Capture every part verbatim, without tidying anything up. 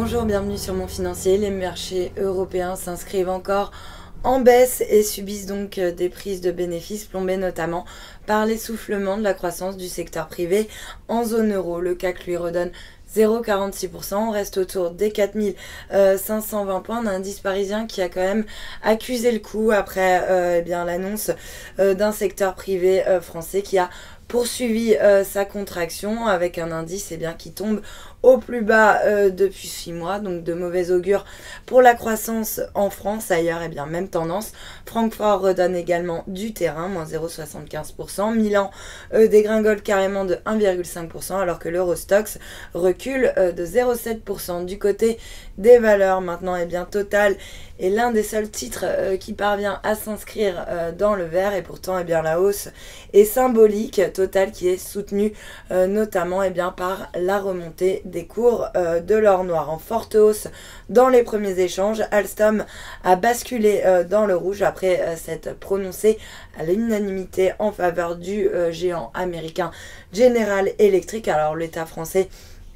Bonjour, bienvenue sur Mon Financier. Les marchés européens s'inscrivent encore en baisse et subissent donc des prises de bénéfices plombées notamment par l'essoufflement de la croissance du secteur privé en zone euro. Le C A C lui redonne zéro virgule quarante-six pour cent, on reste autour des quatre mille cinq cent vingt points. On a un indice parisien qui a quand même accusé le coup après euh, eh bien l'annonce euh, d'un secteur privé euh, français qui a poursuivi euh, sa contraction avec un indice eh bien, qui tombe au plus bas euh, depuis six mois, donc de mauvais augure pour la croissance en France. Ailleurs, eh bien, même tendance. Francfort redonne également du terrain, moins zéro virgule soixante-quinze pour cent. Milan euh, dégringole carrément de un virgule cinq pour cent, alors que l'Eurostoxx recule euh, de zéro virgule sept pour cent. Du côté des valeurs, maintenant, eh bien, Total est l'un des seuls titres euh, qui parvient à s'inscrire euh, dans le vert, et pourtant, eh bien, la hausse est symbolique. Total qui est soutenu euh, notamment eh bien, par la remontée des cours euh, de l'or noir. En forte hausse dans les premiers échanges, Alstom a basculé euh, dans le rouge après euh, s'être prononcé à l'unanimité en faveur du euh, géant américain General Electric. Alors l'État français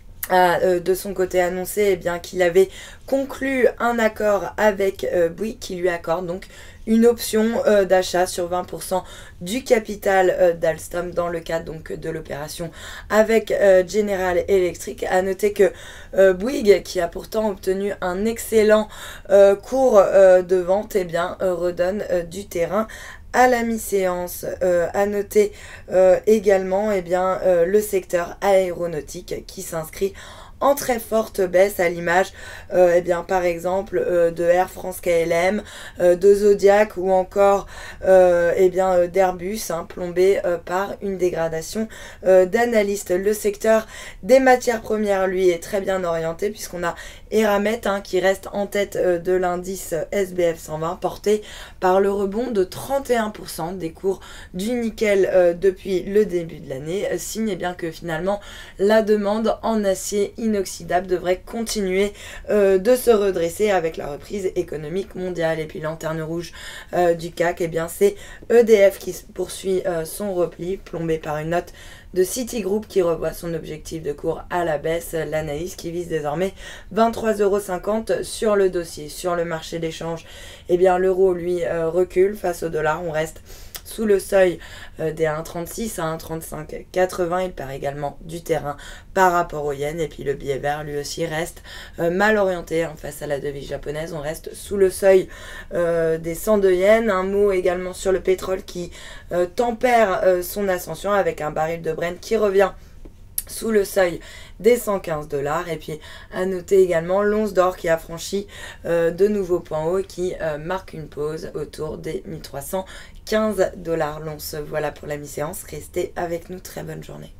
a euh, de son côté annoncé eh bien, qu'il avait conclu un accord avec euh, Bouygues qui lui accorde donc une option euh, d'achat sur vingt pour cent du capital euh, d'Alstom dans le cadre donc de l'opération avec euh, General Electric. À noter que euh, Bouygues, qui a pourtant obtenu un excellent euh, cours euh, de vente, eh bien, euh, redonne euh, du terrain à la mi-séance. Euh, à noter euh, également eh bien, euh, le secteur aéronautique qui s'inscrit en très forte baisse, à l'image euh, eh bien par exemple euh, de Air France K L M, euh, de Zodiac ou encore euh, eh bien euh, d'Airbus, hein, plombé euh, par une dégradation euh, d'analystes. Le secteur des matières premières lui est très bien orienté puisqu'on a Eramet hein, qui reste en tête euh, de l'indice S B F cent vingt, porté par le rebond de trente et un pour cent des cours du nickel euh, depuis le début de l'année, euh, signe eh bien que finalement la demande en acier inoxydable devrait continuer euh, de se redresser avec la reprise économique mondiale. Et puis lanterne rouge euh, du C A C, eh bien c'est E D F qui poursuit euh, son repli, plombé par une note de Citigroup qui revoit son objectif de cours à la baisse. L'analyse qui vise désormais vingt-trois euros cinquante sur le dossier. Sur le marché d'échange, eh bien l'euro lui euh, recule face au dollar. On reste sous le seuil euh, des un virgule trente-six à un virgule trente-cinq quatre-vingts. Il perd également du terrain par rapport au yen. Et puis le billet vert lui aussi reste euh, mal orienté hein, face à la devise japonaise. On reste sous le seuil euh, des cent deux yens. Un mot également sur le pétrole qui euh, tempère euh, son ascension avec un baril de Brent qui revient sous le seuil des cent quinze dollars. Et puis à noter également l'once d'or qui a franchi euh, de nouveaux points hauts et qui euh, marque une pause autour des mille trois cent quinze dollars l'once. Voilà pour la mi-séance. Restez avec nous. Très bonne journée.